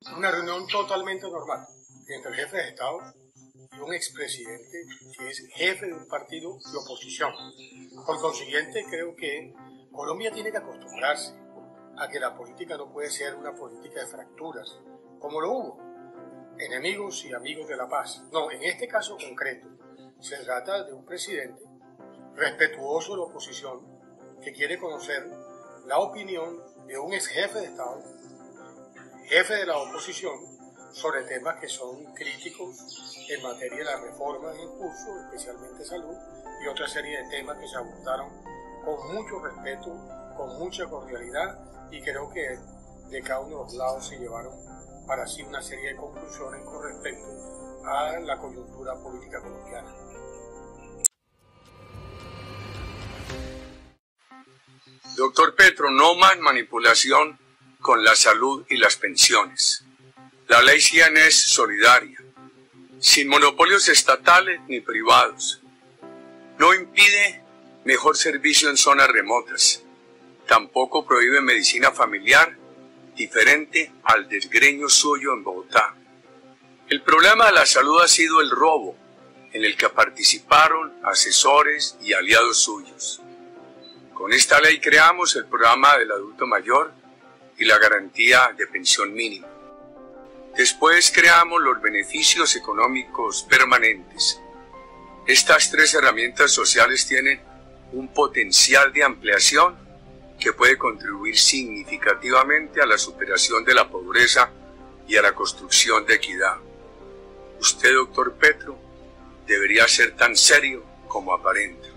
Una reunión totalmente normal entre el jefe de Estado y un expresidente que es jefe de un partido de oposición. Por consiguiente, creo que Colombia tiene que acostumbrarse a que la política no puede ser una política de fracturas, como lo hubo, enemigos y amigos de la paz. No, en este caso concreto, se trata de un presidente respetuoso de la oposición que quiere conocer la opinión de un ex jefe de Estado, jefe de la oposición, sobre temas que son críticos en materia de las reformas en curso, especialmente salud, y otra serie de temas que se abordaron con mucho respeto, con mucha cordialidad, y creo que de cada uno de los lados se llevaron para sí una serie de conclusiones con respecto a la coyuntura política colombiana. Doctor Petro, no más manipulación con la salud y las pensiones. La ley 100 es solidaria, sin monopolios estatales ni privados. No impide mejor servicio en zonas remotas. Tampoco prohíbe medicina familiar, diferente al desgreño suyo en Bogotá. El problema de la salud ha sido el robo, en el que participaron asesores y aliados suyos. Con esta ley creamos el programa del adulto mayor y la garantía de pensión mínima. Después creamos los beneficios económicos permanentes. Estas tres herramientas sociales tienen un potencial de ampliación que puede contribuir significativamente a la superación de la pobreza y a la construcción de equidad. Usted, doctor Petro, debería ser tan serio como aparente.